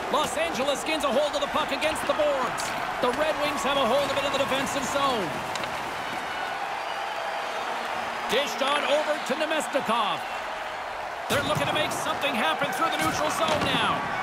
Los Angeles gains a hold of the puck against the boards. The Red Wings have a hold of it in the defensive zone. Dished on over to Nemestikov. They're looking to make something happen through the neutral zone now.